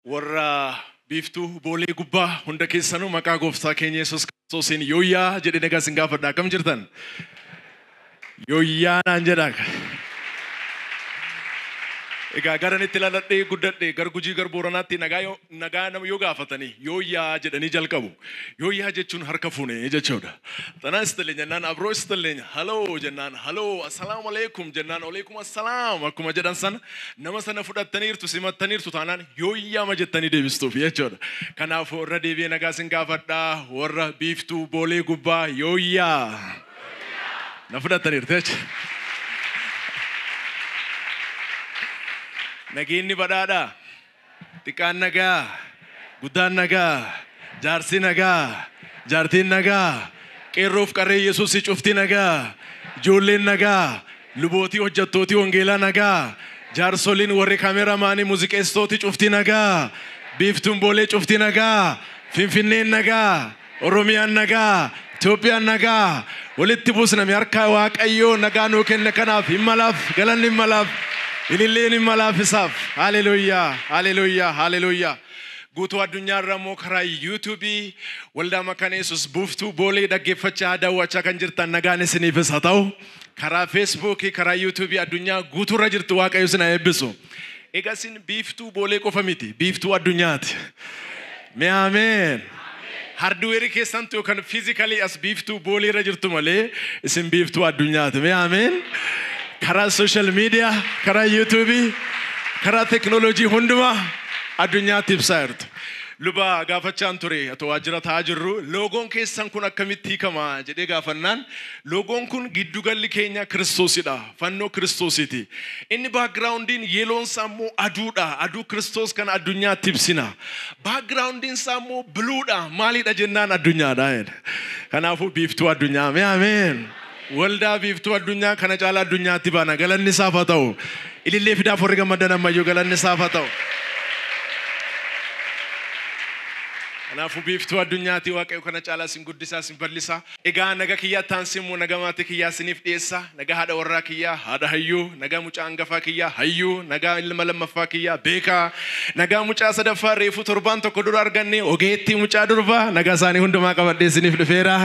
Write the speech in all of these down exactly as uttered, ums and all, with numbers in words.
warra biiftuu boolee gubbaa hunda keessanuu maqaa gooftaa keenya Yesuus Kiristoosiin yooyyaa jedhee nagaa sin gaafadha. Akkam jirtan? Yooyyaa naan jedhaa. Egaa garanitti laladhee guddadhee gar Gujii gar Booranaatti nagaa nagaa nama yoo gaafatanii yooyyaa jedhanii jalqabu. Yooyyaa jechuun harka fuune jechuudha. Tanaan istalee jennaan abroo istalee haloo jennaan haloo assalaamu alaikum jennaan alaikum assalaam akkuma jedhan sana nama sana fudhattaniirtu simattaniirtu taanaan yooyyaa ma jettanii deebistuuf jechuudha. Kanaafuu warra deebi'ee nagaa sin gaafadhaa warra biiftuu boolee gubbaa yooyyaa na fudhattaniirtu jechuudha. Nageenyi badhaadha. Xiqqaan nagaa, guddaan nagaa, jaarsi nagaa, jaartiin nagaa, qeerroof qarree Yesuus cufti nagaa, ijoolleen nagaa, lubootii hojjettootii wangeelaa nagaa, jaarsoliin warri kaameraamaanii muuziqeessitooti cufti nagaa, biiftuun boolee cufti nagaa, Finfinneen nagaa, Oromiyaan nagaa, Itoophiyaan nagaa, walitti buusname harka Waaqayyoo nagaa nuu kenne kanaaf himmalaaf galanni himmalaaf. Ililleen malaafisaf. Hallelujah. Hallelujah. Hallelujah. Guutuu addunyaa irra immoo karaa YouTube waldaa Makaana Yesuus buuftuu boolee dhaggeeffachaa daawwachaa kan jirtan nagaan isiniifis haa ta'u. Karaa Facebook, karaa YouTube addunyaa guutuu irra jirtu Waaqayyo isin haa eebbisu. Egaa isin biiftuu boolee qofa miti, biiftuu addunyaati. Mee ameen. Hardware keessantu yookaan physically as biiftuu boolee irra jirtu malee isin biiftuu addunyaati. Mee ameen. Karaa social media, karaa YouTube, karaa technology hunduma addunyaatti ibsaa jirtu. Luba gaafachaan ture atoo waajjira taa'aa jirru loogoon keessan kun akkamitti hiikama jedhee gaafannaan loogoon kun giddugalli keenya Kiristoosidha, fannoo Kiristoositi. Inni backgroundiin yeeloon isaa immoo aduudha, aduu Kiristoos kan addunyaatti ibsina. Backgroundiin isaa immoo bluudha, maalidha jennaan addunyaadha. Kanaafuu biiftuu addunyaa. Mee ameen. Waldaa biiftuu addunyaa kana caalaa addunyaatti baana galanni isaaf haa ta'u. Ilillee fidaa forri gammadan ammayyuu galanni isaaf haa ta'u. Kanaafuu biiftuu addunyaatti Waaqayyo kana caalaa sin guddisaa sin bal'isaa. Egaa nagaa kiyyaa taansi immoo nagaa maatii kiyyaa siniif dhiyeessa. Nagaa haadha warraa kiyyaa haadha hayyuu, nagaa mucaa hangafaa kiyyaa hayyuu, nagaa ilma lammaffaa kiyyaa beekaa, nagaa mucaa sadaffaa reefuu torbaan tokko dura arganne ogeettii mucaa durbaa nagaa isaanii hundumaa qabadhee siniif dhufeera.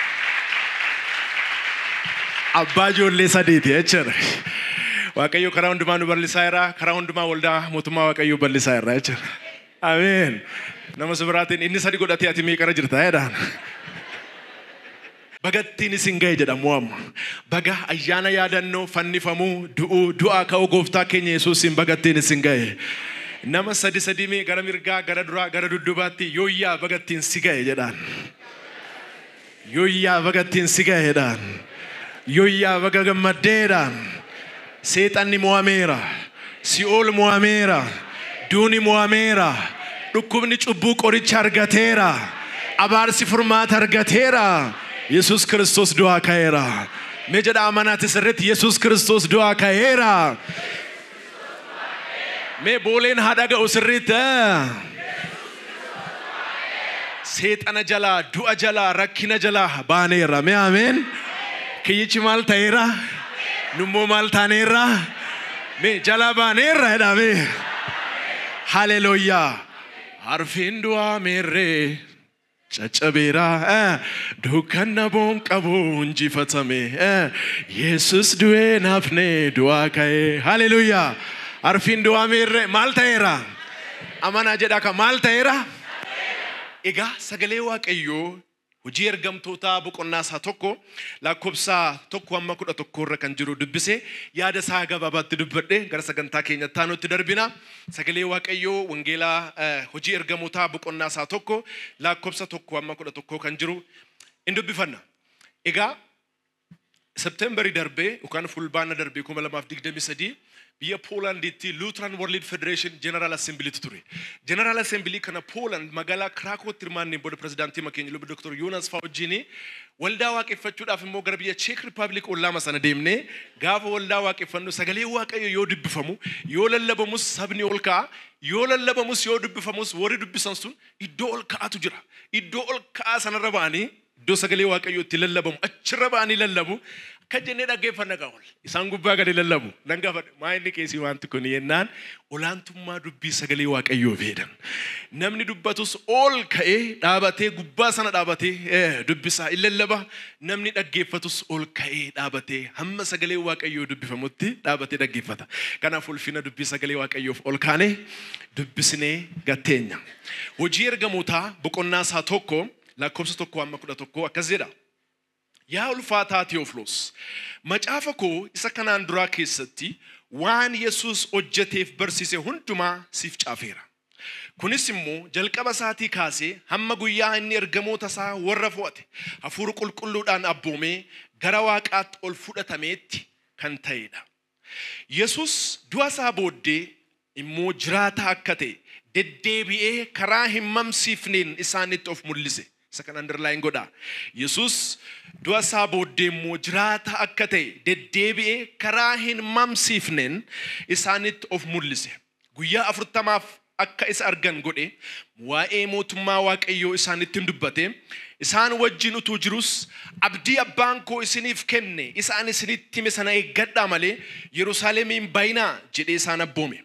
Abbaa ijoollee sadiiti jechuudha. Waaqayyo karaa hundumaa nu bal'isaa jira. Karaa hundumaa waldaa mootummaa Waaqayyo bal'isaa jira jechuudha. Ameen. Nama biraatiin inni sadi godhatee ati meeqara jirta jedhaan. Bagattiin isin gahe jedhamu amma. Baga ayyaana yaadannoo fannifamuu du'uu du'aa ka'uu gooftaa keenya Yesuusiin bagattiin isin gahe. Nama sadi sadi mee gara mirgaa gara duraa gara duddubaatti yooyyaa bagattiin si gahe jedhaan. Yooyyaa bagattiin si gahe jedhaan. Yooyyaa baga gammaddeedhaan. Seexanni mo'ameera. Si'ool mo'ameera. Duuni mo'ameera. Dhukkubni cubbuu qoricha argateera. Abaarsi furmaata argateera. Yesuus Kiristoos du'aa ka'eera. Mee jedha amanaati sirriitti Yesuus Kiristoos du'aa ka'eera. Mee booleen haa dhaga'u sirriitti. Seexana jalaa du'a jalaa rakkina jalaa baaneera. Mee ameen. Kiyyichi maal ta'eera? Nummoo maal taaneera? Mee jalaa baaneera jedhame. Hallelujah. Harfiin du'aa meerree caccabeera. Dukkanna boon qabu injifatame. Yesus du'ee naafne du'aa ka'ee. Hallelujah. Harfiin du'aa meerree maal ta'eera? Amanaa jedhaa ka maal ta'eera? Egaa sagalee Waaqayyoo hojii ergamtoota boqonnaa isaa tokko lakkoofsa tokko amma kudha tokko irra kan jiru dubbise yaada isaa gabaabaatti dubbadhe gara sagantaa keenyatti taanutti darbina. Sagalee Waaqayyoo wangeelaa hojii ergamoota boqonnaa isaa tokko lakkoofsa tokko amma kudha tokko kan jiru in dubbifanna. Egaa Septemberii darbee yookaan fulbaana darbee kuma lamaaf digdamii sadii biyya Poolaanditti Lutheran World Federation General Assembly ture. General Assembly kana Poland magaalaa Krakowtti hirmaannee booda pirezidaantii makeenya luba Doktor Yoonas Faawujiini waldaa waaqeffachuudhaaf immoo gara biyya Czech Republic ollaama sana deemnee gaafa waldaa waaqeffannu sagalee Waaqayyo yoo dubbifamu yoo lallabamus sabni ol ka'a yoo lallabamus yoo dubbifamus warri dubbisan sun iddoo ol ka'atu jira. Iddoo ol ka'aa sanarra ba'anii iddoo sagalee Waaqayyo itti lallabamu achirra ba'anii lallabu akka jennee dhaggeeffanna qaawol isaan gubbaa gadi lallabu nan gaafadhe maa inni keessi wanti kun yennaan olaantummaa dubbii sagalee waaqayyoo fedhan namni dubbatus ol ka'ee dhaabatee gubbaa sana dhaabatee dubbisaa illallaba namni dhaggeeffatus ol ka'ee dhaabatee hamma sagalee waaqayyoo dubbifamutti dhaabatee dhaggeeffata kanaaf ulfina dubbii sagalee waaqayyoof ol kaanee dubbisnee gatteenya hojii ergamootaa boqonnaa isaa tokko lakkoofsa tokko amma kudha tokko akkas jedha yaa ulfaataa Tewofilos macaafa koo isa kanaan duraa keessatti waan Yesuus hojjeteef barsiise hundumaa siif caafeera kunis immoo jalqaba isaatii kaasee hamma guyyaa inni ergamoota isaa warra fo'ate hafuura qulqulluudhaan abboomee gara waaqaatti ol fudhatameetti kan ta'edha Yesuus du'a isaa booddee immoo jiraata akka ta'e deddeebi'ee karaa hin mamsiifneen isaanitti of mul'ise isa kan underline godha Yesuus du'a isaa booddee immoo jiraata akka ta'e deddeebi'ee karaa hin mamsiifneen isaanitti of mul'ise guyyaa afurtamaaf akka isa argan godhe waa'ee mootummaa waaqayyoo isaanitti dubbate isaan wajjin utuu jirus abdii abbaan koo isiniif kenne isaan isinitti hime sana eeggadhaa malee Yerusaalemiin baay'inaa jedhee isaan abboome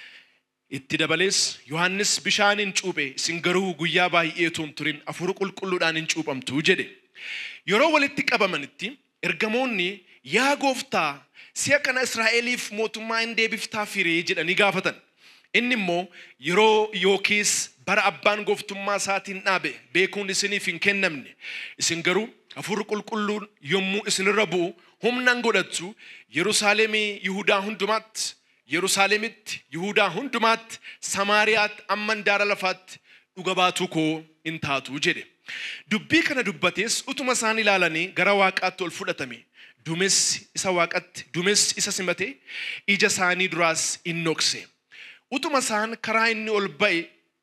itti dabalees Yohannis bishaaniin cuuphe isin garuu guyyaa baay'eetu hin turin hafuura qulqulluudhaan hin cuuphamtu jedhe yeroo walitti qabamanitti ergamoonni yaa gooftaa si'a kana Israa'eliif mootummaa hin deebiftaa firee jedhanii gaafatan inni immoo yeroo yookiis bara abbaan gooftummaa isaatiin dhaabe beekuun isiniif hin kennamne isin garuu hafuura qulqulluun yommuu isinirra bu'u humnaan godhattu Yerusaalemii Yihuudaa hundumaatti Yerusaalemitti Yihuudaa hundumaatti Samaariyaatti amman daara lafaatti dhuga baatuu koo hin taatu jedhe dubbii kana dubbatees utuma isaan ilaalanii gara waaqaatti ol fudhatame duumessi isa waaqatti duumessi isa simate ija isaanii duraas hin dhokse utuma isaan karaa inni ol ba'e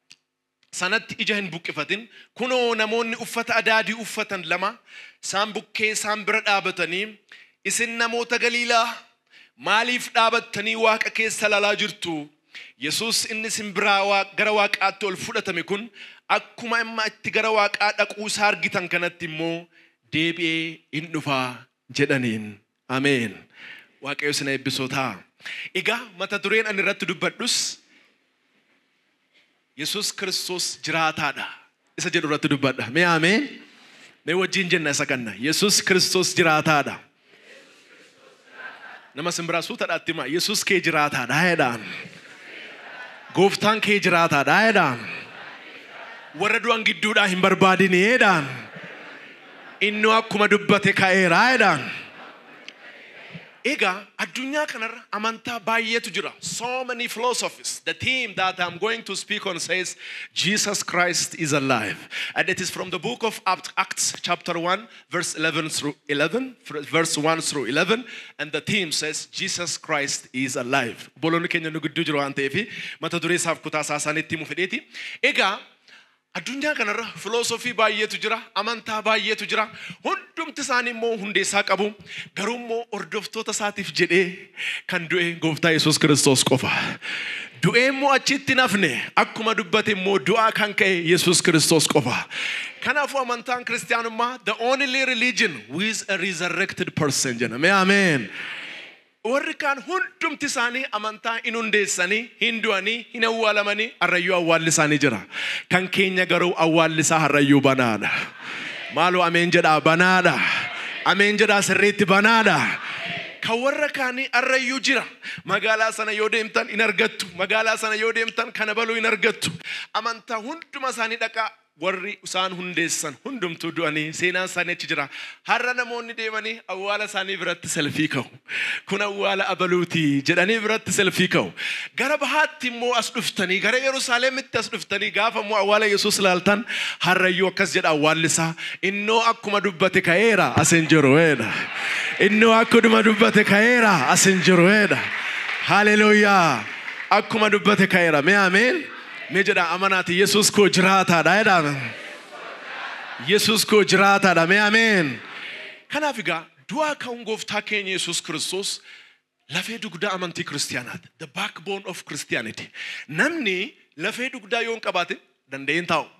sanatti ija hin buqqifatin kunoo namoonni uffata adaadii uffatan lama isaan bukkee isaan bira dhaabatanii isin namoota Galiilaa maaliif dhaabattanii waaqa keessa lalaa jirtu Yesuus inni isin biraa gara waaqaatti ol fudhatame kun akkuma amma itti gara waaqaa dhaquu isaa argitan kanatti immoo deebi'ee hin dhufaa jedhaniin ameen waaqayyo isin eebbisoota egaa mata dureen ani irratti dubbadhus Yesuus Kiristoos jiraataadha isa jedhu irratti dubbadha mee ameen mee wajjin jenna isa kanna Yesuus Kiristoos jiraataadha nama simbiraasu tadhaatti ma Yesuus kee jiraataadha jedhaan gooftaan kee jiraataadha jedhaan warra du'an gidduudhaa hin barbaadini jedhaan inni akkuma dubbate ka'eera jedhaan egaa addunyaa kanarra amantaa baay'eetu jira so many philosophies the theme that I'm going to speak on says Jesus Christ is alive and it is from the book of Acts chapter one verse eleven through eleven verse one through eleven and the theme says Jesus Christ is alive bolonni keenya nu giddu jiru ante fi mata duree isaaf kutaa saasaanitti mu fedheeti egaa addunyaa kanarra philosophy baay'eetu jira amantaa baay'eetu jira hundumti isaanii immoo hundeessaa qabu garuu immoo hordoftoota isaatiif jedhee kan du'e gooftaa Yesuus Kiristoos qofa du'ee immoo achitti nafne akkuma dubbate immoo du'aa kan ka'e Yesuus Kiristoos qofa kanaafuu amantaan kiristaanummaa the only religion with a resurrected person jedhame amen warri kaan hundumti isaanii amantaa hin hundeessanii hin du'anii hin awwaalamanii harrayyuu awwaalli isaanii jira kan keenya garuu awwaalli isaa harrayyuu banaadha maaloo ameen jedhaa banaadha ameen jedhaa sirriitti banaadha kan warra kaanii harrayyuu jira magaalaa sana yoo deemtan hin argattu magaalaa sana yoo deemtan kana baluu hin argattu amantaa hunduma isaanii dhaqaa warri isaan hundeessan hundumtuu du'anii seenaan isaanii achi jira har'a namoonni deemanii awwaala isaanii biratti selfii ka'u kun awwaala abaluuti jedhanii biratti selfii ka'u gara bahaatti immoo as dhuftanii gara Yerusaalemitti as dhuftanii gaafa immoo awwaala Yesuus ilaaltan harrayyuu akkas jedha awwaalli isaa innoo akkuma dubbate ka'eera as hin jiru jedha innoo akkuma dubbate ka'eera as hin jiru jedha haleluuyaa akkuma dubbate ka'eera mee ameen Mejada amanati Yesus ko jirata da eda Yesus ko jirata da me amen kana figa du'a kan gooftaa keenya Yesus Kiristoos lafee dugdaa amantii kiristaanaati the backbone of Christianity namni lafee dugdaa yoon qabaate danda'een taa'u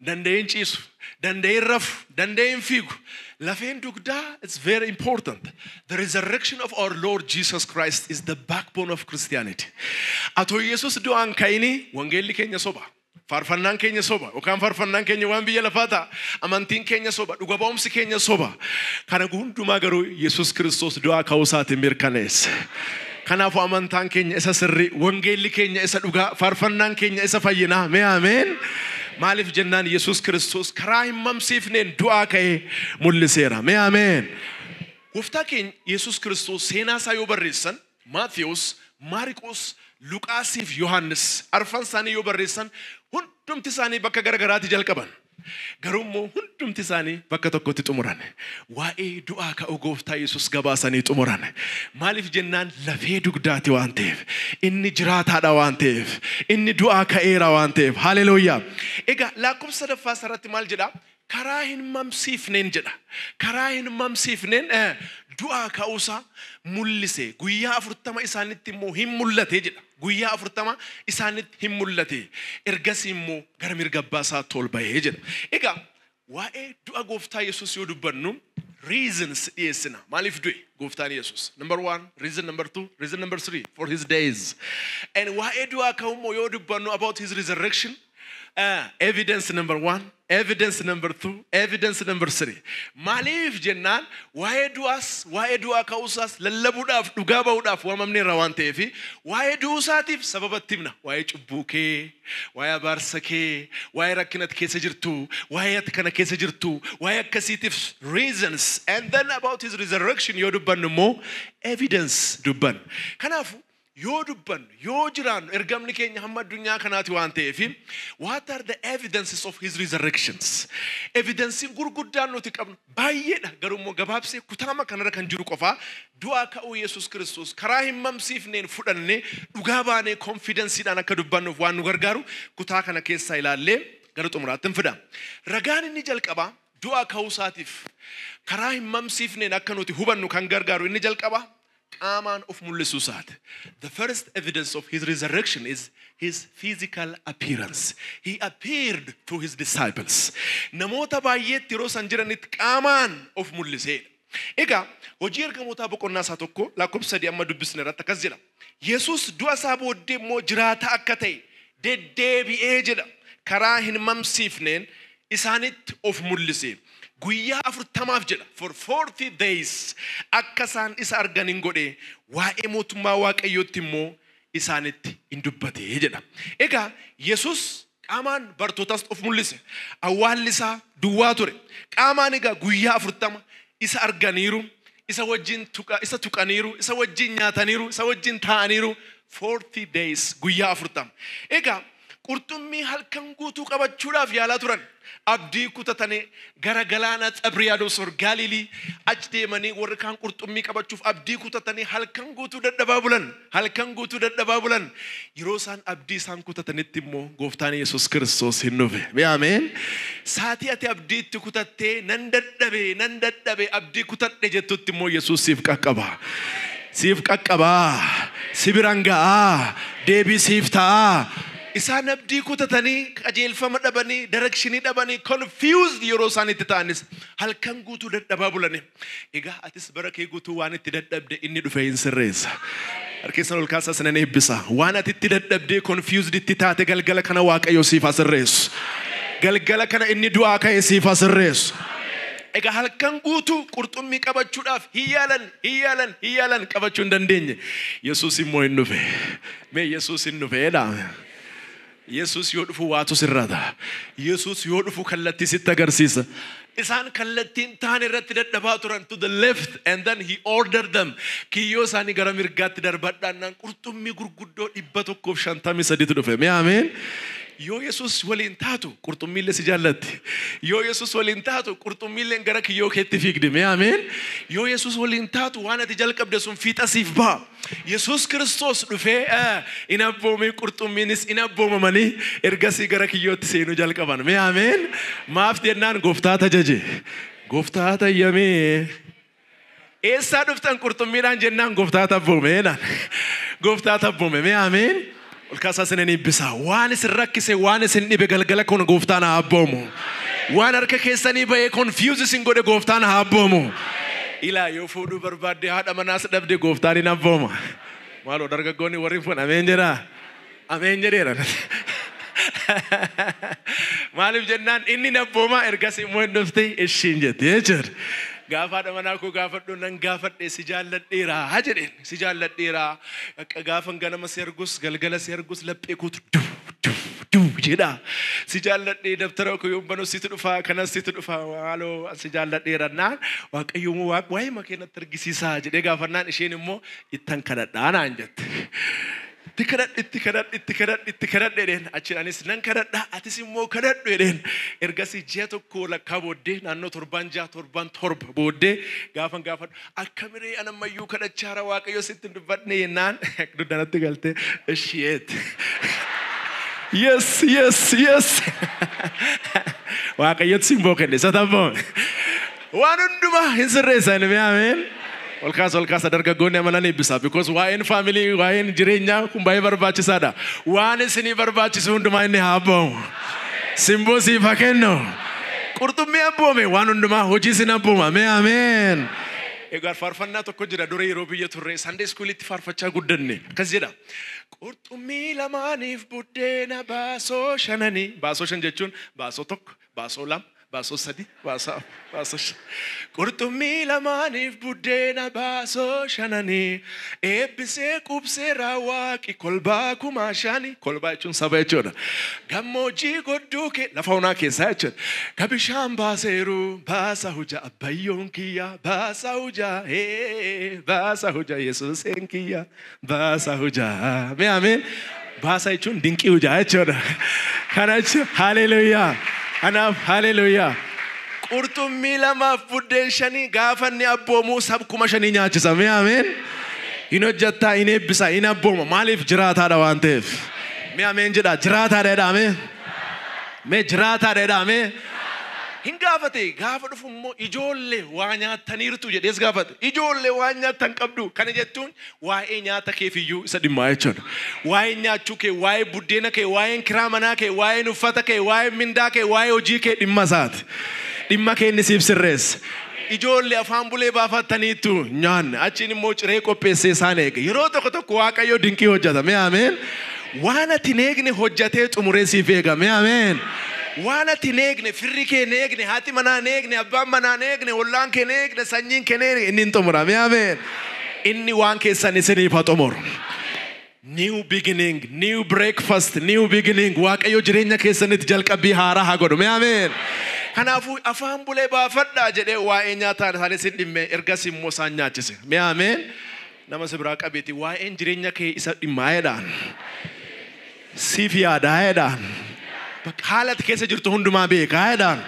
dandayin ciisu, dandayin rafu, dandayin fiigu. Lafeen dugdaa is very important. The resurrection of our Lord Jesus Christ is the backbone of Christianity. Ato Yesus du'aan ka'ini wangeelli keenya soba. Farfannaan keenya soba. Yookaan farfannaan keenya waan biyya lafaata. Amantiin keenya soba. Dhuga ba'umsi keenya soba. Kana hundumaa garuu Yesus Kiristoos du'aa ka'uu isaatiin mirkaneessa. Kanaafuu amantaan keenya isa sirrii, wangeelli keenya isa dhugaa, farfannaan keenya isa fayyinaa. Mee ameen. Maaliif jennaan Yesus Kiristoos karaa hin mamsiifneen du'aa ka'ee mul'iseera. Mee ameen. Gooftaa keenya Yesus Kiristoos seenaa isaa yoo barreessan Maatiyuus, Maariqoos, Luqaasiif Yohaannis arfan isaanii yoo barreessan hundumti isaanii bakka garagaraatti jalqaban. Garuu immoo hundumti isaanii bakka tokkotti xumuran. Waa'ee du'aa ka'uu Gooftaa Yesus gabaasanii xumuran. Maaliif jennaan lafee dugdaati waan ta'eef, inni jiraataadha waan ta'eef, inni du'aa ka'eera waan ta'eef. Haleluuyaa. Egaa lakkoofsa sadaffaa irratti maal jedha? Karaa hin mamsiifneen jedha. Karaa hin mamsiifneen du'aa ka'uusaa mul'ise. Guyyaa afurtama isaanitti immoo hin mul'ate jedha. Guyyaa afurtama isaanitti hin mul'ate. Ergasii immoo gara mirga abbaa isaatti ol bahee jedha. Egaa waa'ee du'a Gooftaa Yesus yoo dubbannu reasons dhiyeessina. Maaliif du'e Gooftaan Yesus? Number one, reason number two, reason number three, for his days. And waa'ee du'aa ka'uu immoo yoo dubbannu about his resurrection, uh, evidence number one, evidence number two, evidence number three. Maaliif jennaan waa'ee du'aas, waa'ee du'aa ka'uusaas lallabuudhaaf dhugaa ba'uudhaaf waamamneerra waan ta'eef waa'ee du'uusaatiif sababatti himna. Waa'ee cubbuu kee, waa'ee abaarsa kee, waa'ee rakkinatti keessa jirtu, waa'ee ati kana keessa jirtu, waa'ee akkasiitiif reasons. And then about his resurrection yoo dubbannu immoo evidence dubbannu. Kanaafu yoo dubbannu, yoo jiraannu ergamni keenya hamma addunyaa kanaati waan ta'eef what are the evidences of his resurrections? Evidensiin gurguddaan nuti qabnu baay'eedha. Garuu immoo gabaabsee kutaama kanarra kan jiru qofaa du'aa ka'uu Yesus Kiristoos karaa hin mamsiifneen fudhannee dhugaa baanee konfidensiidhaan akka dubbannuuf waan nu gargaaru kutaa kana keessaa ilaallee gara xumuraatti hin fida. Ragaan inni jalqabaa du'aa ka'uu isaatiif karaa hin mamsiifneen akka nuti hubannu kan gargaaru inni jalqabaa qaamaan of mul'isuu isaati. The first evidence of his resurrection is his physical appearance. He appeared to his disciples. Namoota baay'eetti yeroo san jiranitti qaamaan of mul'iseedha. Egaa hojii ergamootaa boqonnaa isaa tokko lakkoofsa sadii amma dubbisne irratti akkas jedha. Yesus du'a isaa booddee immoo jiraata akka ta'e deddeebi'ee jedha. Karaa hin mamsiifneen isaanitti of mul'ise. Guyyaa afurtamaaf jedha. For forty days akka isaan isa arganin godhe waa'ee mootummaa Waaqayyootti immoo isaanitti hin dubbatee jedha. Egaa Yesus qaamaan bartootaas of mul'ise. Awwaalli isaa duwwaa ture. Qaamaan egaa guyyaa afurtama isa arganiiru, isa wajjin tuqa, isa tuqaniiru, isa wajjin nyaataniiru, isa wajjin taa'aniiru. forty days guyyaa afurtama. Egaa qurxummii halkan guutuu qabachuudhaaf yaalaa turan. Abdii kutatanii gara galaana Xabriyaados or Galiilii achi deemanii warri kaan qurxummii qabachuuf abdii kutatanii halkan guutuu dadhabaa bulan. Halkan guutuu dadhabaa bulan. Yeroo isaan abdii isaan kutatanitti immoo Gooftaan Yesus Kiristoos hin dhufe. Ameen. Saatii ati abdii itti kutattee nan dadhabe nan dadhabe abdii kutadhe jettutti immoo Yesus siif qaqqaba. Siif qaqqaba. Si biraan ga'a. Deebii siif ta'a. Isaan abdii kutatanii qajeelfama dhabanii directionii dhabanii confused yeroo isaan itti ta'anis halkan guutuu dadhabaa bulani. Egaa atis bara kee guutuu waan itti dadhabde inni dhufe hin sirreessa. Harkeessan ol kaasaa sana eebbisa. Waan ati itti dadhabdee confused itti taate galgala kana Waaqayyo siif sirreessu. Galgala kana inni du'aa ka'e siif sirreessu. Egaa halkan guutuu qurxummii qabachuudhaaf hiyyalan hiyyalan hiyyalan qabachuu hin dandeenye. Yesuus immoo hin dhufe. Mee Yesuus hin dhufeedha. Yesus yoo dhufu waatu sirrata. Yesus yoo dhufu kallattii sitti agarsiisa. Isaan kallattiin taan irratti dadhabaa turan to the left and then he ordered them. Kiyyoo isaanii gara mirgaatti darbadhaannaan qurxummii gurguddoo dhibba tokkoof shantamii sadiitu dhufe. Mee ameen. Yoo Yesus waliin taatu qurxummiillee si jaallatti. Yoo Yesus waliin taatu qurxummiilleen gara kiyyoo keetti fiigdi. Mee ameen. Yoo Yesus waliin taatu waan ati jalqabde sun fiixa siif ba'a. Yesus Kiristoos dhufee in abboomee qurxummiinis in abboomamanii ergasii gara kiyyootti seenuu jalqaban. Mee ameen. Maaf jennaan Gooftaa tajaje. Gooftaa tayyamee. Eessaa dhuftan qurxummiidhaan jennaan Gooftaa tabboomee. Gooftaa tabboome. Mee ameen. Olkaasaa isin eebbisa. Waan isin rakkise waan isin dhibe galgala kun gooftaan haa abboomu. Waan harka keessanii ba'ee confuse isin godhe gooftaan haa abboomu. Ilaa yoo fuudhuu barbaadde haadha manaas dhabde gooftaan hin abbooma. Maaloo dargaggoonni warri fuun ameen jedha. Ameen jedheera. Maaliif jennaan inni abbooma ergas immoo hin dhufte ishiin jette jechuudha. Gaafa haadha manaa koo gaafadhu nan gaafadhe si jaalladheera haa jedheen si jaalladheera gaafa ganama si argus galgala si argus laphee kootu duu duu duu jedha si jaalladhee dabtara koo yoon banuu sitti dhufa kanas sitti dhufa haaloo si jaalladheera naan waaqayyo moo waaq waa'ee makeenatti argisiisaa jedhee gaafannaan isheen immoo ittan kadhadhaa naan jette. Itti kadhadhu itti kadhadhu itti kadhadhu itti kadhadhu jedheen achi anis nan kadhadha atis immoo kadhadhu jedheen ergasii ji'a tokko lakkaa booddee naannoo torban ja'a torban torba booddee gaafan gaafadhu akkamiree anammayyuu kadhachaara waaqayyo sitti dubbadne yennaan duddanatti galtee ishiyeet. Yes yes yes. Waaqayyotti simboo kenne sataboo waan hundumaa hin sirreessan ameen. Olkaas olkaas dargaggoonni amanan eebbisa because waa'een family waa'een jireenyaa kun baay'ee barbaachisaadha. Waan isinii barbaachisu hundumaa inni haa abboomu. Simboo siif haa kennu. Qurxummii abboome waan hundumaa hojii isin abbooma. Ameen. Egaa faarfannaa tokko jira dura yeroo biyya turre Sunday schoolitti faarfachaa guddanne. Akkas jedha. Qurxummii lamaaniif buddeena baasoo shananii. Baasoo shan jechuun baasoo tokko baasoo lama. Baasoo sadi, baasoo, baasoo shan. Qurxummii lamaaniif buddeena baasoo shananii. Eebbisee qubsee raawwaaqi kolbaa kumaa shani. Kolbaa jechuun saba jechuudha. Gammoojjii godduu kee lafa onaa keessaa jechuudha. Ka bishaan baaseeru baasa hujaa abbayyoon kiyya baasa hujaa hee baasa hujaa yesuuseen kiyya baasa hujaa. Mee ameen. Baasa jechuun dinqii hujaa jechuudha. Kana jechuun haleluuyaa. Anaaf haleluuyaa. Qurxummii lamaaf buddeen shanii gaafanni abboomuu sab kuma shanii nyaachisa. Mee ameen. Hin hojjattaa hin eebbisa hin abbooma maaliif jiraataadha waan ta'eef. Mee ameen jedha jiraataadha jedhame. Mee jiraataadha jedhame. Hin gaafate gaafa dhufu immoo ijoollee waa nyaataniirtu jedhees gaafate. Ijoollee waan nyaatan qabdu kana jettuun waa'ee nyaata keefiyyuu isa dhimmaa jechuudha. Waa'ee nyaachuu kee, waa'ee buddeena kee, waa'ee kiraa manaa kee, waa'ee uffata kee, waa'ee mindaa kee, waa'ee hojii kee dhimma isaati. Dhimma kee inni siif sirreessa. Ijoollee afaan bulee baafataniitu nyaanne achiin immoo ciree qopheessee isaan eege. Yeroo tokko tokko waaqayyo dinqii hojjeta. Mee ameen. Waan ati neegne hojjetee xumuree siif eega. Mee ameen. Waan ati neegne firri kee neegne haati manaa neegne abbaan manaa neegne ollaan kee neegne sanyiin kee neegne inni hin xumura. Mee ameen. Inni waan keessan isiniif haa xumuru. New beginning, new breakfast, new beginning. Waaqayyo jireenya keessanitti jalqabbii haaraa haa godhu. Mee ameen. Kanaafuu afaan bulee baafadhaa jedhee waa'ee nyaataan isaan isin dhimme ergas immoo isaan nyaachise. Mee ameen. Nama si biraa qabeeti waa'een jireenya kee isa dhimmaa'eedhaan siif yaadaa'eedhaan haalati keessa jirtu hundumaa beekaa jedhaan.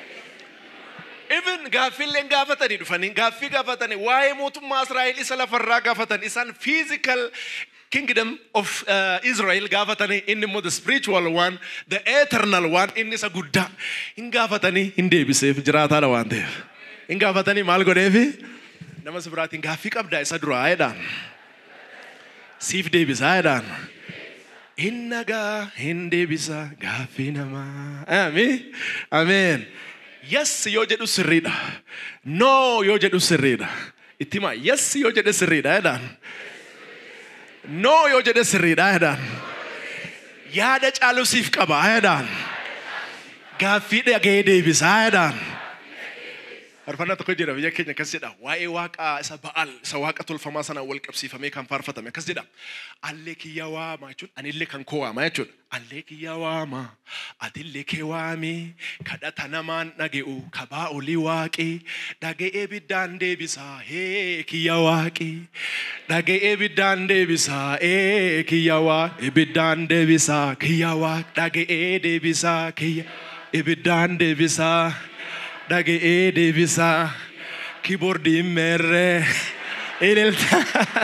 Even gaaffiilleen gaafatanii dhufanii gaaffii gaafatanii waa'ee mootummaa Israa'el isa lafarraa gaafatan isaan physical kingdom of uh, Israel gaafatanii inni immoo the spiritual one the eternal one inni isa guddaa hin gaafatanii hin deebiseef jiraataadha waan ta'eef. Hin gaafatanii maal godheefi nama si biraatiin gaaffii qabdaa isa duraa jedhaan siif deebisaa jedhaan. Innagaa hin deebisa gaaffii namaa. Ameen. Ameen. Yes yoo jedhu sirriidha. No yoo jedhu sirriidha. Itti himaa yes yoo jedhu sirriidha jedhaan. No yoo jedhu sirriidha jedhaan. Yaada caalu siif qaba jedhaan. Gaaffii dhaga'ee deebisaa jedhaan. Faarfannaa tokko jira biyya keenya akkas jedha waa'ee waaqa isa ba'al isa waaqa tolfamaa sana wal qabsiifamee kan faarfatame akkas jedha allee kiyya waama jechuudha anillee kan koo waama jechuudha allee kiyya waama atillee kee waami kadhata namaan dhaga'u kabaa olii waaqi dhaga'ee biddaan deebisaa hee kiyya waaqi dhaga'ee biddaan deebisaa ee kiyya waaqi biddaan deebisaa kiyya waaqi dhaga'ee deebisaa kiyya ibiddaan deebisaa. Dhaga'ee deebisaa keyboardii merree ililta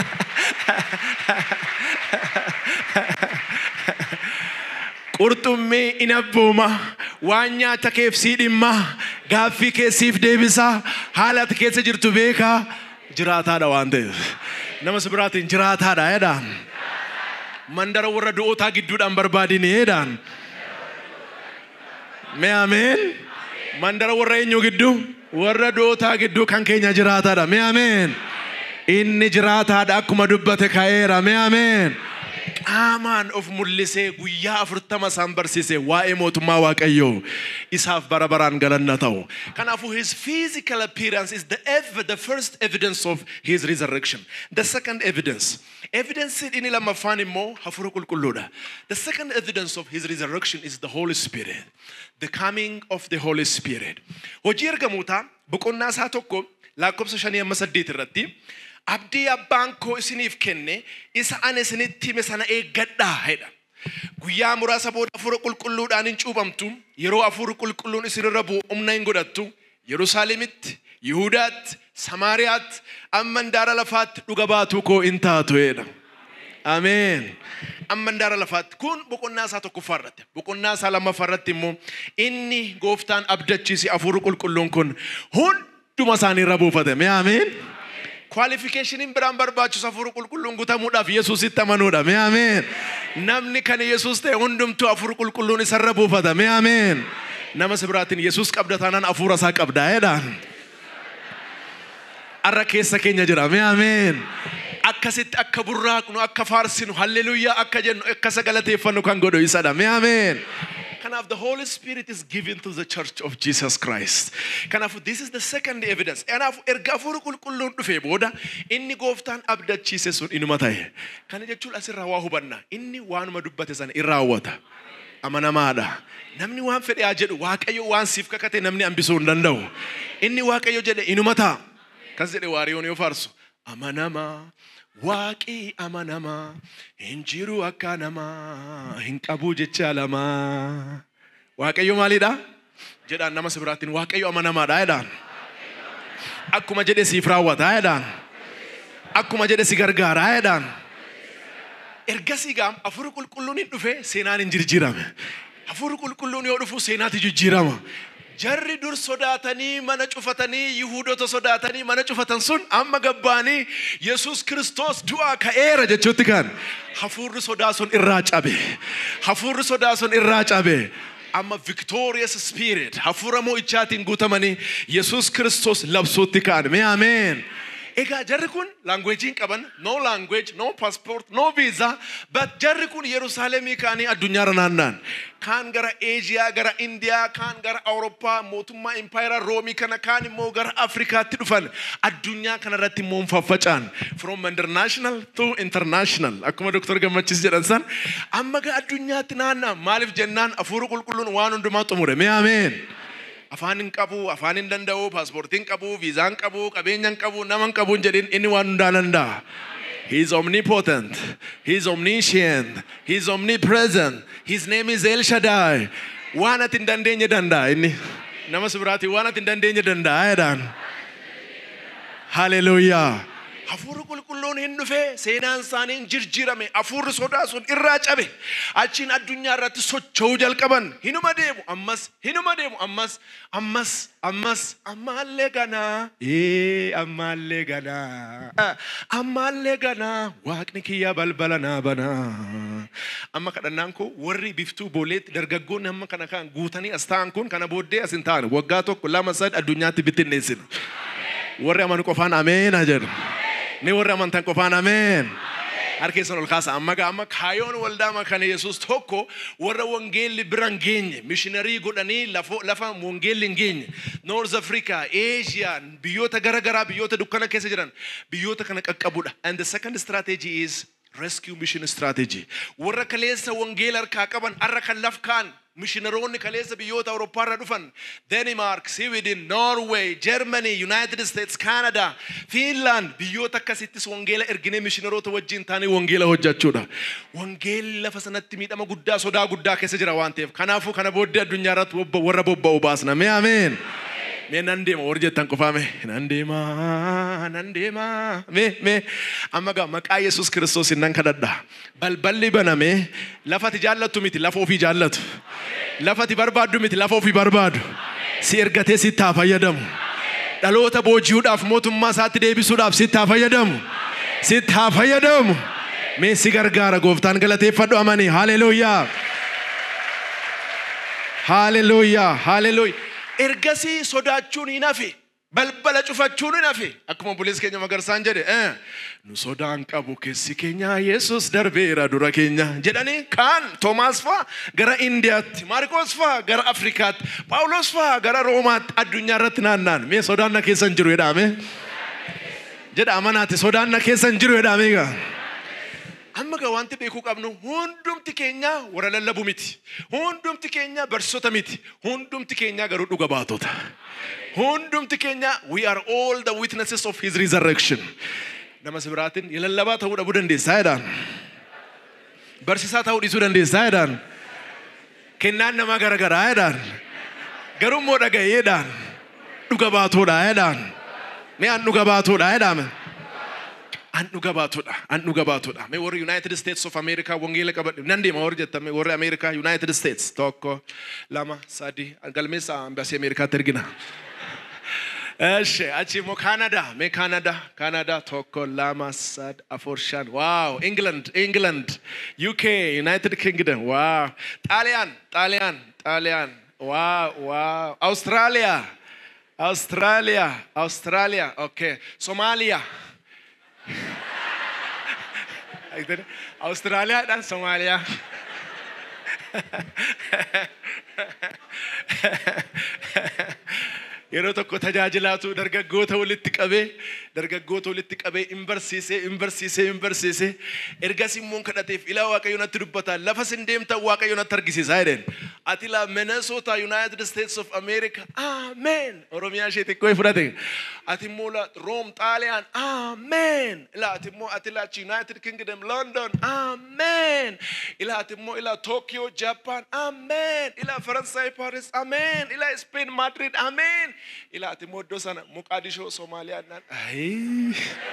qurxummii in abbooma waan nyaata keef sii dhimma gaaffii keessiif deebisaa haala ati keessa jirtu beekaa jiraataadha waan ta'eef nama si biraatiin jiraataadha jedhaan. mandara warra du'ootaa gidduudhaan barbaadiniidhaan. Mee ameen. Mandara warra eenyu gidduu warra du'ootaa gidduu kan keenya jiraataadha. Mee ameen. Inni jiraataadha akkuma dubbate ka'eera. Mee ameen. Qaamaan of mul'isee guyyaa afurtama isaan barsiise waa'ee mootummaa Waaqayyoo isaaf bara baraan galanna ta'u. Kanaafuu his physical appearance is the ev- the first evidence of his resurrection. The second evidence, evidence inni lammaffaan immoo hafuura qulqulluudha. The second evidence of his resurrection is the Holy Spirit, the coming of the Holy Spirit. Hojii ergamootaa boqonnaa isaa tokko lakkoofsa shanii amma saddeet irratti abdii abbaan koo isiniif kenne isa ani isinitti hime sana eeggadhaa jedha. Guyyaa muraasa booda hafuura qulqulluudhaan hin cuuphamtu. Yeroo hafuurri qulqulluun isinirra bu'u humna hin godhattu. Yerusaalemitti, Yihuudaatti, Samaariyaatti, amma handaara lafaatti dhuga baatuu koo hin taatu jedha. Ameen. Amma handaara lafaatti kun boqonnaa isaa tokkoffaa irratti. Boqonnaa isaa lammaffaa irratti immoo inni gooftaan abdachiise hafuurri qulqulluun kun hunduma isaaniirra buufate. Ameen. Qualification in biraan barbaachisu hafuura qulqulluun guutamuudhaaf Yesuusitti amanuudha. Mee ameen. Namni kan Yesuus ta'e hundumtuu hafuura qulqulluun isarra buufata. Mee ameen. Nama sibiraatiin Yesuus qabda taanaan hafuura isaa qabda jedhaan. Arra keessa keenya jira. Mee ameen. Akkasitti akka burraaqnu akka faarsinu halleluuyaa akka jennu akka sagalateeffannu kan godhu isadha. Mee ameen. Kanaaf the Holy Spirit is given to the church of Jesus Christ. Kanaaf this is the second evidence. Kanaaf erga hafuura qulqulluun dhufee booda inni gooftaan abdachiise sun inuma ta'e. Kana jechuun asirraa waa hubanna. Inni waanuma dubbate sana irraa raawwata. Amanamaadha. Namni waan fedhe haa jedhu Waaqayyo waan siif kakate namni hambisuu hin danda'u. Inni Waaqayyo jedhe inuma ta'a. Kas jedhe Waariyoon yoo faarsu amanamaa. Waaqi amanamaa hin jiru akka namaa hin qabu jecha lamaa. Waaqayyo maalidha? Jedhaan nama sibiraatiin Waaqayyo amanamaadha jedhaan. Akkuma jedhe siif raawwata jedhaan. Akkuma jedhe si gargaara jedhaan. Ergasii gaam hafuurri qulqulluun hin dhufe seenaan hin jijjiirame. Hafuurri qulqulluun yoo dhufu seenaatu jijjiirama. Jarri dur sodaatanii mana cufatanii Yihuudoota sodaatanii mana cufatan sun amma gabbaanii Yesuus Kiristoos du'aa ka'eera jechuutti kan hafuurri sodaa sun irraa cabe. Hafuurri sodaa sun irraa cabe. Amma victorious spirit hafuura mo'ichaatiin guutamanii Yesuus Kiristoos labsuutti ka'an. Mee ameen. Egaa jarri kun language qaban, no language, no passport, no visa, but jarri kun Yerusaalemii kaanii addunyaarra naanna'an. Kaan gara Asia, gara India, kaan gara Awurooppaa, mootummaa Empire Roomii kana kaan immoo gara Afrikaatti dhufan. Addunyaa kanarratti immoo faffacaan. From international to international. Akkuma Doktor Gammachiis jedhan san amma gara addunyaatti naanna'an. Maaliif jennaan hafuura qulqulluun waan hundumaa xumure. Mee ameen. Afaan hin qabu, afaan hin danda'u, paaspoortiin qabu, viizaan qabu, qabeenyaan qabu, naman qabu hin jedhin inni waan hundaa danda'a. He is omnipotent. He is omniscient. He is omnipresent. His name is El Shaddai. Waan ati hin dandeenye danda'a inni. Nama sibiraatii waan ati hin dandeenye danda'a jedhaan. Hallelujah. Hafuurri qulqulluun hin dhufe seenaan isaanii hin jijjiirame. Hafuurri sodaa sun irraa cabe. Achiin addunyaa irratti socho'uu jalqaban. Hinuma deemu ammas hinuma deemu ammas ammas ammas ammallee ganaa. Ee ammallee ganaa. Ammallee ganaa. Waaqni kiyya balbala naa banaa. Amma kadhannaan koo warri biftuu booleetti dargaggoonni amma kana kan guutanii as ta'an kun kana booddee as hin ta'an. Waggaa tokko lama sadi addunyaatti bittinneessinu. Warri amanu qofaan ameen haa jedhu. Ni warra amantan qofaan ameen. Harkeessan ol kaasa amma amma kaayoon waldaa makana Yesuus tokko warra wangeelli biran geenye missionarii godhanii lafa lafa wangeelli hin geenye North Africa, Asia, biyyoota garagaraa biyyoota dukkana keessa jiran biyyoota kana qaqqabudha. And the second strategy is rescue mission strategy. Warra kaleessa wangeela harkaa qaban arra kan laf kaan missionaroonni kaleessa biyyoota Awurooppaa irraa dhufan Denmark, Sweden, Norway, Germany, United States, Canada, Finland biyyoota akkasittis wangeela erginee missionaroota wajjin taanee wangeela hojjechuudha. Wangeelli lafa sanatti miidhama guddaa sodaa guddaa keessa jira waan ta'eef kanaafuu kana booddee addunyaa irratti warra bobba'u baasna. Mee ameen. Mee nan deema warri jettan qofaame nan deema nan deema mee mee amma gaa maqaa Yesuus Kiristoos nan kadhadha. Balballi baname lafati jaallatu miti lafa ofii jaallatu. Lafati barbaadu miti lafa ofii barbaadu. Si ergatee sitti haa fayyadamu. Dhaloota booji'uudhaaf mootummaa isaatti deebisuudhaaf sitti haa fayyadamu. Sitti haa fayyadamu. Mee si gargaara gooftaan galateeffadhu amanii. Hallelujah. Hallelujah. Hallelujah. Ergasii sodaachuun hin hafe. Balbala cufachuun hin hafe. Akkuma bulees keenya magarsaan jedhe eh nu sodaan qabu keessi keenya Yesus darbeera dura keenya jedhanii kaan Toomaas faa gara Indiyaatti, Maarqos faa gara Afrikaatti, Phaawulos faa gara Roomaatti addunyaa irratti naannaan. Mee sodaan na keessa hin jiru jedhame. Jedha amanaati sodaan na keessa hin jiru jedhame gaa. Amma ga wanti beekuu qabnu hundumti keenya warra lallabu miti. Hundumti keenya barsoota miti. Hundumti keenya garuu dhuga baatota. Hundumti keenya we are all the witnesses of his resurrection. Nama sibiraatiin yalallabaa ta'uu dhabuu dandeessaa jedhaan. Barsiisaa ta'uu dhiisuu dandeessaa jedhaan. Kennaan namaa garagaraa jedhaan. Garuu immoo dhaga'ee jedhaan. Dhuga baatoodha jedhaan. Mee an dhuga baatoodha jedhaame. An dhuga baatoodha. An dhuga baatoodha. Mee warri United States of America wangeela qabadhe. Nan deema warri jettame warri America United States tokko lama sadi galmeessa ambasii Amerikaatti ergina. Eshe achi mo Canada. Mee Canada Canada tokko lama sad afur shan. Wow. England England U K United Kingdom. Wow. Italian Italian Italian. Wow wow. Australia Australia Australia. Okay. Somalia. Australia dan Somalia. Yeroo tokko tajaajilaatu dargaggoota walitti qabee dargaggoota walitti qabee imbarsiisee imbarsiisee imbarsiisee ergasii immoo kadhateef ilaa waaqayyo natti dubbata lafa sin deemta waaqayyo natti argisiisaa jedheen ati la Minnesota United States of America amen Oromiyaa ishee xiqqoo fudhate ati immoo la Rome Xaaliyaan amen ila ati immoo ati la United Kingdom London amen ila ati immoo ila Tokyo Japan amen ila Faransay Paris amen ila Spain Madrid amen ila ati immoo iddoo sana Moqaadishoo Somaaliyaa naan ay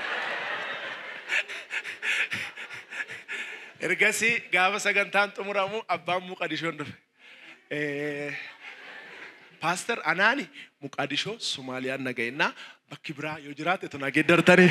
ergasii gaafa sagantaan xumuramu abbaan Moqaadishoon dhufe eh Pastor Anani Moqaadishoo Somaaliyaa nagayna bakki biraa yoo jiraate tuna geeddartanii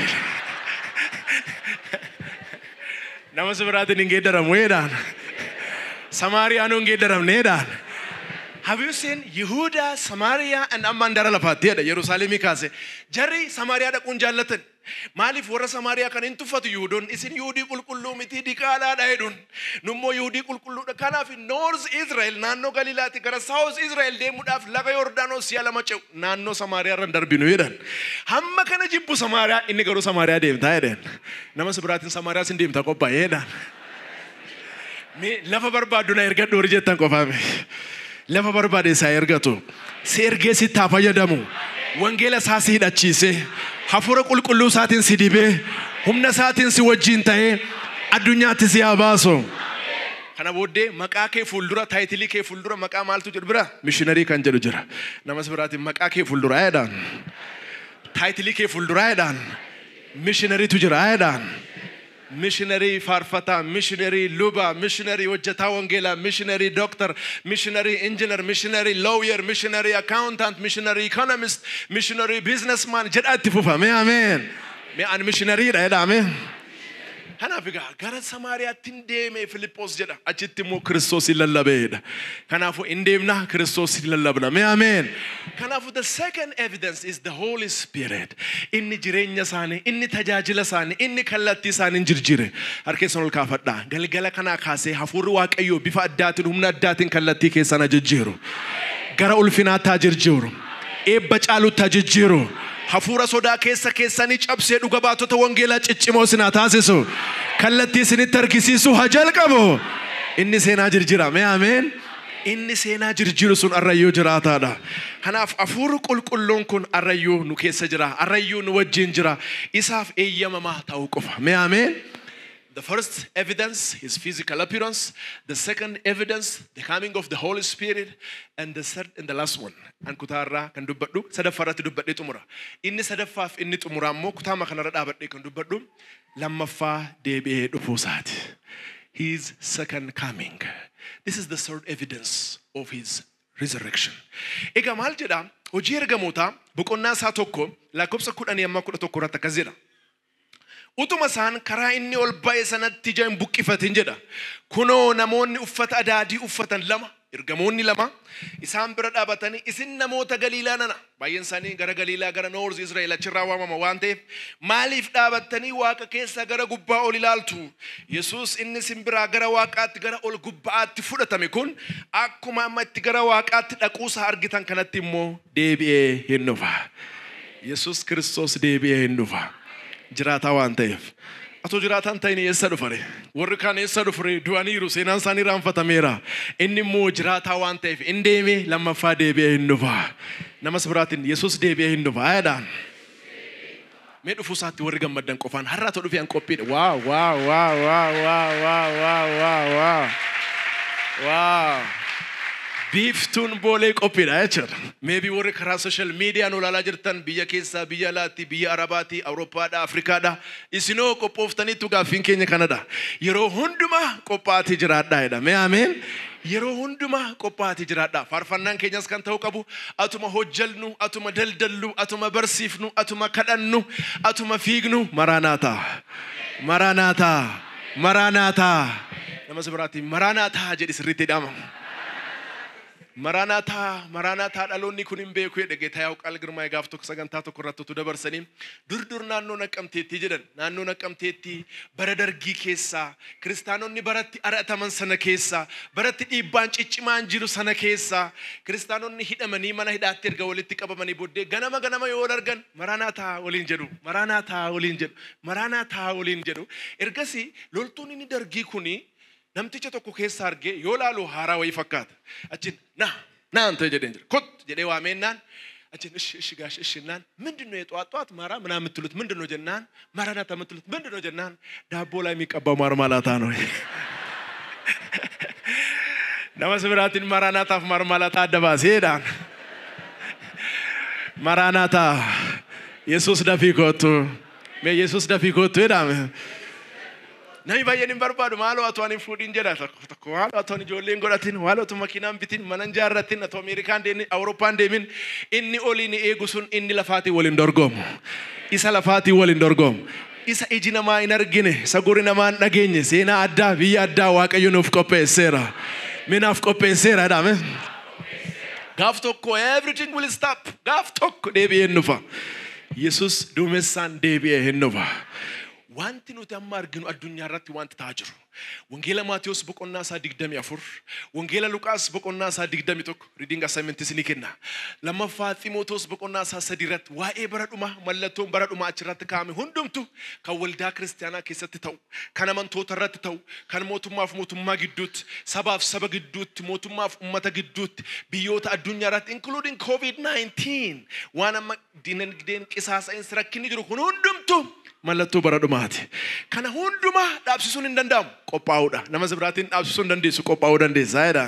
nama sibiraatiin hin geeddaramu jedhaan Samaariyaan hin geeddaramne jedhaan. Have you seen Yehuda, Samaria, and Amandara Lapatia, Jerusalem Mikase? Jerry, Samaria, the Kunjalatan. Malif wara Samaria kan intufatu Yudon, is in Yudi Kulkulumiti, Dikala, Daidun. No more Yudi Kulkulu, the Kanaf in North Israel, Nano Galilati, South Israel, they would have Lagayordano, Sialamacho, Nano Samaria, and Darbinuidan. Hammakana Jipu Samaria, in Nigaro Samaria, Dave Tiden. Namasabrat in Samaria, in Dim Taco Paeda. Me, Lava Barbaduna, get to reject Tankofami. Lava barbade sa ergato sergesi tafayadamu wangela sasi hidachise hafura qulqullu saatin sidibe humna saatin si wajjin tahe addunyaatti si abaaso kana bodde maqaa kee fuldura title kee fuldura maqaa maaltu jedhu bira missionary kan jedhu jira namas biraatiin maqaa kee fuldura ayadaan title kee fuldura ayadaan missionary tu jira ayadaan missionary farfata, missionary luba, missionary wajjata wangela, missionary doctor, missionary engineer, missionary lawyer, missionary accountant, missionary economist, missionary businessman. Jedhatti fufa. Me amen. Me an missionary da eda amen. Hanafiga gara Samaria tindeme Philippos jedha achitti mo Christos ilallabeedha. Kanafu indemna Christos ilallabna. Me amen. Kanafu the second evidence is the Holy Spirit. Inni jireenya saani, inni tajaajila saani, inni kallatti saani jirjire. Harkeessan ol kaafadha. Galgala kana kaasee hafuurri Waaqayyoo bifa addaatiin humna addaatiin kallatti keessana jijjiiru. Gara ulfinaataa jirjiiru. Eebba caaluutaa jijjiiru. Hafura soda keessa keessanii cabsee dhuga baatota wangeelaa ciccimoo sinaa taasisu kallattii isinitti argisiisu hajal qabu inni seenaa jirjira mee ameen inni seenaa jirjiru sun arrayyoo jiraataadha kanaaf hafuurri qulqulluun kun arrayyoo nu keessa jira arrayyoo nu wajjin jira isaaf eeyyamamaa ta'uu qofa mee ameen. The first evidence, his physical appearance. The second evidence, the coming of the Holy Spirit. And the third and the last one. An kutarra kan dubbadhu sadaffara dubbadhe tumura. Inni sadaffaf inni tumura ammoo kutama kanarra dhaabadhe kan dubbadhu lammaffaa deebi'ee dhufuusaati. His second coming. This is the third evidence of his resurrection. Egaa maal jedha hojii ergamootaa boqonnaa isaa tokko lakkoofsa kudhanii amma kudha tokko irratti akkas jedha. utuma isaan karaa inni ol ba'e sanatti ija hin buqqifatin jedha. Kunoo namoonni uffata adaadii uffatan lama, ergamoonni lama isaan bira dhaabatanii isin namoota Galiilaa nana, baay'een isaanii gara Galiilaa gara Noorz Israa'el achirraa waamama waan ta'eef maaliif dhaabattanii waaqa keessa gara gubbaa ol ilaaltu? Yesuus inni isin biraa gara waaqaatti gara ol gubbaatti fudhatame kun akkuma amma itti gara waaqaatti dhaquusaa argitan kanatti immoo deebi'ee hin dhufa. Yesuus Kiristoos deebi'ee hin dhufa. Jiraataa waan ta'eef. Ato jiraatan ta'in eessa dhufare? Warri kaan eessa dhufare? Du'aniiru, seenaan isaanii raanfatameera. Inni immoo jiraataa waan ta'eef inni deemee lammaffaa deebi'ee hin dhufa. Namas biraatiin Yesuus deebi'ee hin dhufa. Ayyaadhaan. Mee dhufuu isaatti warri gammaddan qofaan har'a ta'u dhufee an qophiidha. Waaw waaw waaw waaw waaw waaw waaw waaw waaw waaw. Biiftuun boolee qophiidha jechuudha. Maybe warri karaa social media nu ilaalaa jirtan biyya keessaa, biyya alaatti, biyya Arabaatti, Awurooppaadha, Afrikaadha. Isinoo qophooftaniitu gaaffiin keenya kanadha. Yeroo hundumaa qophaa'aa jiraadhaa jedha. Mee ameen. Yeroo hundumaa qophaa'aa jiraadhaa. Faarfannaan keenyas kan ta'u qabu atuma hojjalnu, atuma daldallu, atuma barsiifnu, atuma kadhannu, atuma fiignu maraanaataa. Maraanaataa. Maraanaataa. Namas biraatiin maraanaataa jedhi sirriitti dhaama. Maranatha, Maranatha, dhaloonni kun hin beeku jedhe Geetaa Yaaqaal Girmaa gaaf tokko sagantaa tokko irratti utuu dabarsanii durdur naannoo Naqqamteetti jedhan. Naannoo Naqqamteetti bara dargii keessa kiristaanonni baratti ari'ataman sana keessa baratti dhiibbaan ciccimaan jiru sana keessa kiristaanonni hidhamanii mana hidhaatti erga walitti qabamanii booddee ganama ganama yoo argan Maranatha waliin jedhu Maranatha waliin jedhu Maranatha waliin jedhu ergasii loltuun inni dargii kuni namticha tokko keessa argee yoo laalu haaraa wayii fakkaata. Achin na naan ta'e jedheen jira. Kot jedhee waamennaan achin ish ish gaash ishinaan ምንድነው የጧት ጧት ማራ ምናምን የምትሉት ምንድነው ጀናን ማራናታ የምትሉት ምንድነው ጀናን ዳቦ ላይ የሚቀባው ማርማላታ ነው። ነመስብራትን ማራናታ ማርማላታ አደባስ ሄዳን ማራናታ ኢየሱስ ዳፊኮቱ ኢየሱስ ዳፊኮቱ ሄዳም Nami baay'een barbaadu maaloo atoo ani fuudhin jedha tokko maaloo atoo ijoolleen godhatin maaloo atoo makiinaan bitin manan jaarratin atoo Ameerikaan deemin Awurooppaan deemin inni oliin eegu sun inni lafaatii waliin dorgomu isa lafaatii waliin dorgomu isa iji namaa hin argine isa gurri namaa hin dhageenye seenaa addaa biyya addaa Waaqayyo nuuf qopheesseera minaaf qopheesseera dhaame gaaf tokko everything will stop gaaf tokko deebi'ee hin dhufa Yesuus duumessaan deebi'ee hin dhufa. Wanti nuti amma arginu addunyaa irratti wanti ta'aa jiru. Wangeela Maatiyos boqonnaa isaa digdamii afur, Wangeela Luqaas boqonnaa isaa digdamii tokko, reading assignment isinii kenna. Lammaffaa Xiimotewos boqonnaa isaa sadii irratti waa'ee bara dhumaa mallattoon bara dhumaa achirratti kaa'ame hundumtu kan waldaa kiristaanaa keessatti ta'u, kan amantoota irratti ta'u, kan mootummaaf mootummaa gidduutti, sabaaf saba gidduutti, mootummaaf uummata gidduutti, biyyoota addunyaa irratti including COVID nineteen waan amma dinagdeen qisaasa'insi rakkinni jiru kun hundumtu mallattoo bara dhumaati. Kana hundumaa dhaabsisuun hin danda'amu qophaa'uudha. Nama biraatiin dhaabsisuun dandeessu qophaa'uu dandeessaa jedhaan.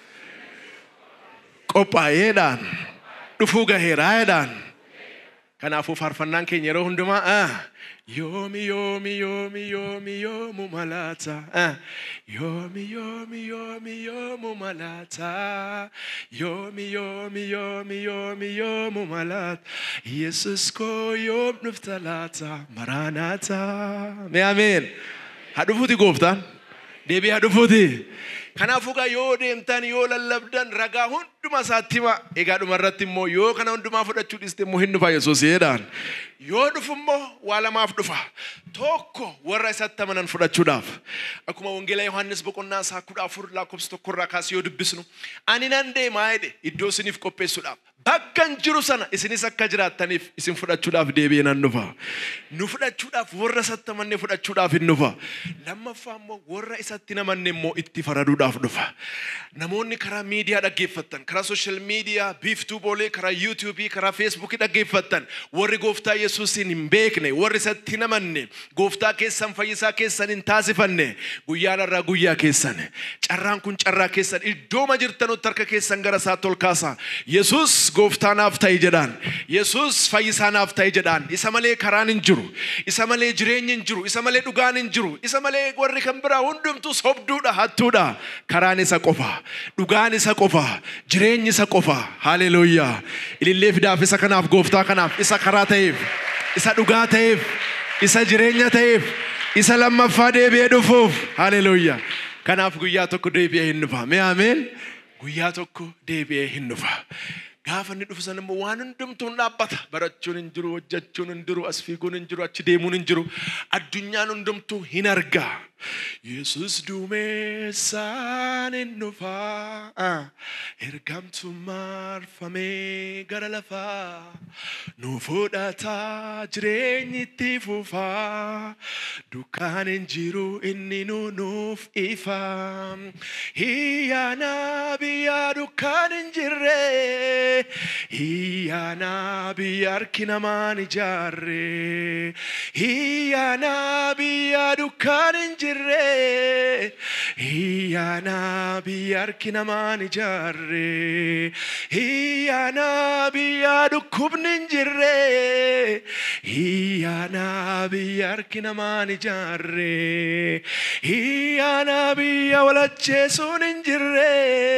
Qophaa'eedhaan dhufuu gaheeraadhaan. Kanaafuu faarfannaan keenya yeroo hundumaa yoomi yoomi yoomi yoomi yoomu malaata yoomi yoomi yoomi yoomu malaata yoomi yoomi yoomi yoomi yoomu malaata Yesus koo yoom dhufta laata Maranatha. Mee ameen. Hadhufuuti gooftaan deebii hadhufuuti. Kanaafuu gaa yoo deemtan yoo lallabdan ragaa hunduma isaatti hima. Egaa dhuma irratti immoo yoo kana hundumaa fudhachuu dhiiste immoo hin dhufa Yesuus jedhaan. Yoo dhufu immoo waa lamaaf dhufa. Tokko warra isatti amanan fudhachuudhaaf. Akkuma Wangeela Yohaannis boqonnaa isaa kudha afur lakkoofsa tokko irraa kaasee yoo dubbisnu ani nan deemaa jedhe iddoo isiniif qopheessuudhaaf. Bakkan jiru sana isinis akka jiraattaniif isin fudhachuudhaaf deebi'ee nan dhufa. Nu fudhachuudhaaf warra isatti amanne fudhachuudhaaf hin dhufa. Lammaffaa immoo warra isatti hin amanne immoo itti faraduudhaaf dhufa. Namoonni karaa miidiyaa dhaggeeffattan, karaa social media, biiftuu boolee, karaa YouTube, karaa Facebook dhaggeeffattan, warri gooftaa Yesuusin hin beekne, warri isatti hin amanne, gooftaa keessan fayyisaa keessan hin taasifanne, guyyaan irraa guyyaa keessan, carraan kun carraa keessan, iddooma jirtanutti harka keessan gara isaatti ol kaasa. Yesuus gooftaanaaf ta'e jedhaan. Yesuus fayyisaanaaf ta'e jedhaan. Isa malee karaan hin jiru. Isa malee jireenyi hin jiru. Isa malee dhugaan hin jiru. Isa malee warri kan biraa hundumtuu sobduudha, hattuudha. Karaan isa qofa. Dhugaan isa qofa. Jireenyi isa qofa. Haleluuyaa. Ilillee fidaaf isa kanaaf gooftaa kanaaf isa karaa ta'eef isa dhugaa ta'eef isa jireenya ta'eef isa lammaffaa deebi'ee dhufuuf haleluuyaa kanaaf guyyaa tokko deebi'ee hin dhufa mee ameen guyyaa tokko deebi'ee hin dhufa gaafa inni dhufu sana immoo waan hundumtuun dhaabbata barachuun hin jiru hojjechuun hin jiru as fiiguun hin jiru achi deemuun hin jiru addunyaan hundumtuu hin argaa Yesus duumessaan hin dhufa ergamtu marfamee gara lafaa nu fudhataa jireenyi itti fufaa dukkaan hin jiru inni nuuf ifa hiyyaana biyyaa dukkaan hin jirre hiyyaana biyya harki namaan ijaarre hiyyaana biyya dukkaan hin jirre hiyyaana biyya harki namaan ijaarre hiyyaana biyya dhukkubni hin jirre hiyyaana biyya harki namaan ijaarre hiyyaana biyya walacheessuun hin jirre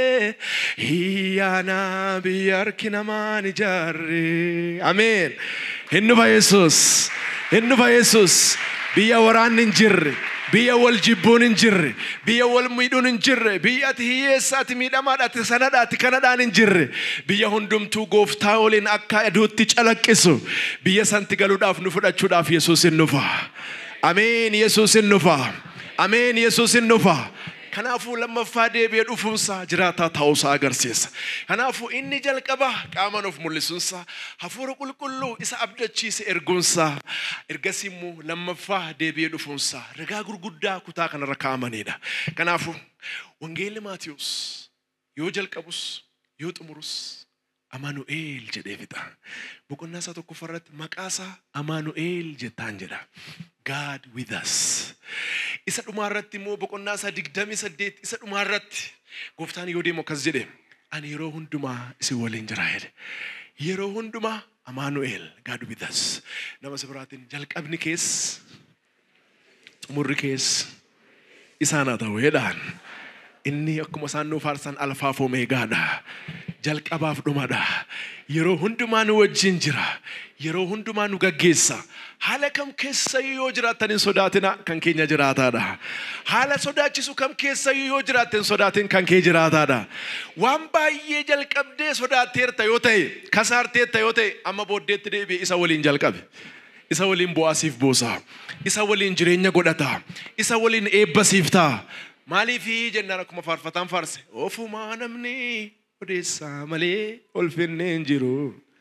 hiyyaana biyya harki namaan ijaarre ameen hin dhufa Yesus hin dhufa Yesus biyya waraanni hin jirre biyya wal jibbuun hin jirre biyya wal miidhuun hin jirre biyya ati hiyyeessaati miidhamaadhaati sanadhaati kanadhaan hin jirre biyya hundumtuu gooftaa waliin akka aduutti calaqqisu biyya santi galuudhaaf nu fudhachuudhaaf Yesuus hin dhufa ameen Yesuus hin dhufa ameen Yesuus hin dhufa kanaafuu lammaffaa deebi'ee dhufuunsaa jiraataa ta'uusaa agarsiisa kanaafuu inni jalqaba qaama nuuf mul'isuunsaa hafuura qulqulluu isa abdachiise erguunsaa ergasii immoo lammaffaa deebi'ee dhufuunsaa ragaa gurguddaa kutaa kanarra kaa'amanidha kanaafuu wangeelli Maatiyuus yoo jalqabus yoo xumurus Amaanu'eel jedhee fixa boqonnaa isaa tokkoffaarratti maqaasaa Amaanu'eel jettaan jedha God with us isa dhumaarratti immoo boqonnaa isaa digdamii saddeet isa dhumaarratti gooftaan yoo deemu akkas jedhe ani yeroo hundumaa isin waliin jira jedhe yeroo hundumaa Amaanu'eel God with us nama sibiraatiin jalqabni kees xumurri kees isaanaa ta'u jedhaan inni akkuma isaan nuuf faarsan alfaa fi omeegaadha jalqabaaf dhumaadha yeroo hundumaa nu wajjin jira yeroo hundumaa nu gaggeessa haala kam keessa yoo jiraatan hin sodaatina kan keenya jiraataadha haala sodaachisu kam keessa yoo jiraatan sodaatin kan kee jiraataadha waan baay'ee jalqabdee sodaatteerta yoo ta'e kasaarteerta yoo ta'e amma booddeetti deebi'e isa waliin jalqabe isa waliin bu'aasiif buusa isa waliin jireenya godhata isa waliin eebbasiif ta'a maaliifi jennaan akkuma faarfataan faarse ofumaa namni odeessaa malee ulfinni hin jiru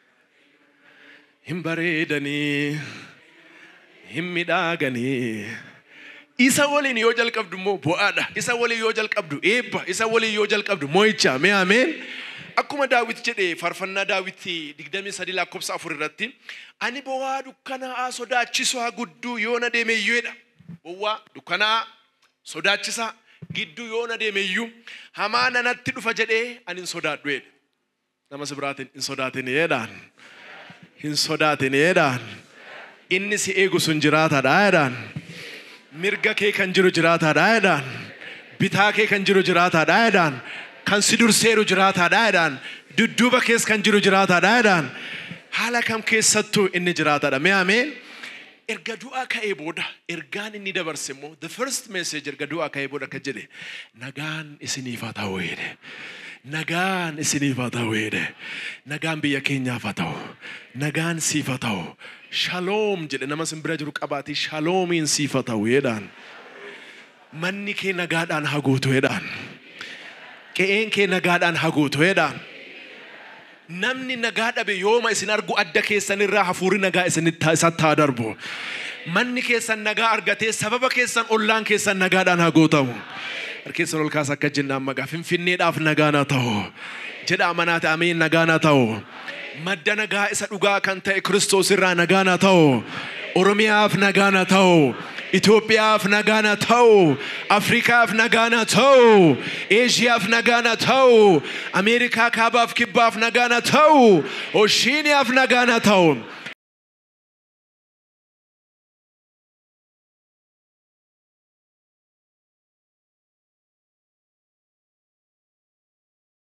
hin bareedanii hin midhaaganii isa waliin yoo jalqabdu immoo bu'aadha isa waliin yoo jalqabdu eebba isa waliin yoo jalqabdu moo'icha mee ameen akkuma Daawit jedhe faarfannaa Daawit digdamii sadii lakkoofsa afur irratti ani bowaa dukkanaa sodaachisaa gudduu yoo na deemeeyyeedha bowaa dukkanaa sodaachisaa gidduu yoo na deemeeyyuu hamaa nanatti dhufa jedhee ani hin sodaadhu jedhe nama sibiraatiin hin sodaatin jedhaan hin sodaatin jedhaan inni si eegu sun jiraataadha jedhaan mirga kee kan jiru jiraataadha jedhaan bitaa kee kan jiru jiraataadha jedhaan kan si durseeru jiraataadha jedhaan dudduuba kees kan jiru jiraataadha jedhaan haala kam keessattuu inni jiraataadha mee ameen erga du'aa ka'ee booda ergaan inni dabarse immoo the first message erga du'aa ka'ee booda akka jedhe nagaan isiniif haa ta'u jedhe nagaan isiniif haa ta'u jedhe nagaan biyya keenyaaf haa ta'u nagaan siif haa ta'u shalom jedhe nama sin bira jiru qabaati shaloomiin siif haa ta'u jedhaan manni kee nagaadhaan haa guutu jedhaan qe'een kee nagaadhaan haa guutu jedhaan namni nagaa dhabe yooma isin argu adda keessan irraa hafuuri nagaa isinitti isatti haa darbu manni keessan nagaa argatee sababa keessan ollaan keessan nagaadhaan haa guutamu harkeessan ol kaasa akka jennaan magaa finfinneedhaaf nagaan haa ta'u jedha amanaati ameen nagaan haa ta'u madda nagaa isa dhugaa kan ta'e Kiristoos irraa nagaan haa ta'u Oromiyaaf nagaan haa ta'u Itoophiyaaf nagaan haa ta'u Afrikaaf nagaan haa ta'u Eeshiyaaf nagaan haa ta'u Ameerikaa kaabaaf kibbaaf nagaan haa ta'u Ooshiiniyaaf nagaan haa ta'u